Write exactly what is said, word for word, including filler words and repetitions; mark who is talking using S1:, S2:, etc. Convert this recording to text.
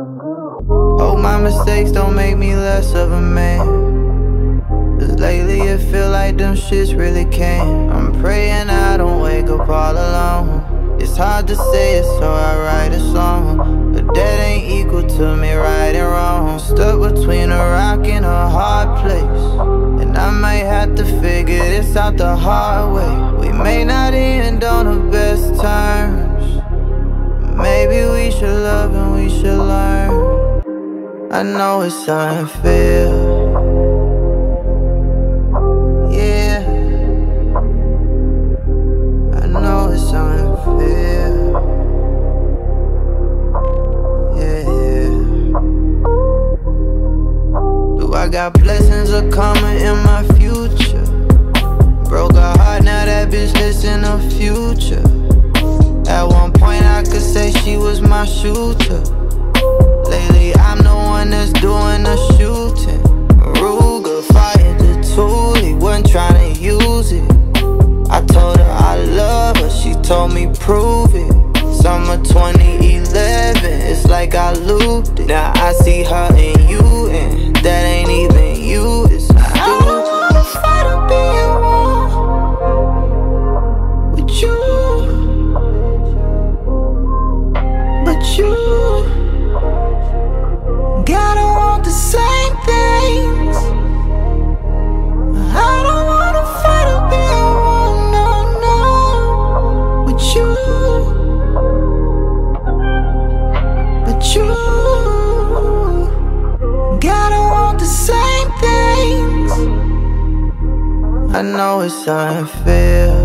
S1: Hope my mistakes don't make me less of a man, 'cause lately it feel like them shits really can. I'm praying I don't wake up all alone. It's hard to say it, so I write a song, but that ain't equal to me right and wrong. Stuck between a rock and a hard place, and I might have to figure this out the hard way. We may not end on the best terms, maybe we should love and we should learn. I know it's unfair, yeah, I know it's unfair, yeah, yeah. Do I got blessings are coming in my future? Broke her heart, now that bitch lives in the future. At one point I could say she was my shooter. Lately I'm the one that's doing the shooting. Ruger fired the tool, he wasn't trying to use it. I told her I love her, she told me prove it. Summer twenty eleven, it's like I looped it. Now I see her and you, and that ain't even you, it's stupid. I don't wanna fight or be at war with you, but you gotta want the same things. I don't wanna fight or be at war, no, no, with you, but you gotta want the same things. I know it's unfair,